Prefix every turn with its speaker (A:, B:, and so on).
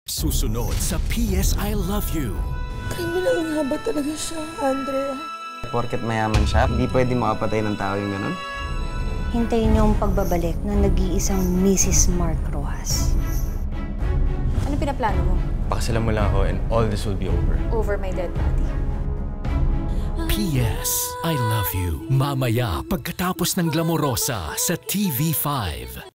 A: Susunod sa PS I Love You.
B: Kriminal nga ba talaga siya, Andrea?
C: Porket mayaman siya, hindi pwede makapatay ng tao yung ganun.
D: Hintayin niyo ang pagbabalik ng nag-iisang Mrs. Mark Rojas.
E: Ano pinaplano mo?
F: Pakasalan mo lang ako and all this will be over.
E: Over my dead body.
A: PS I Love You. Mamaya pagkatapos ng Glamorosa sa TV5.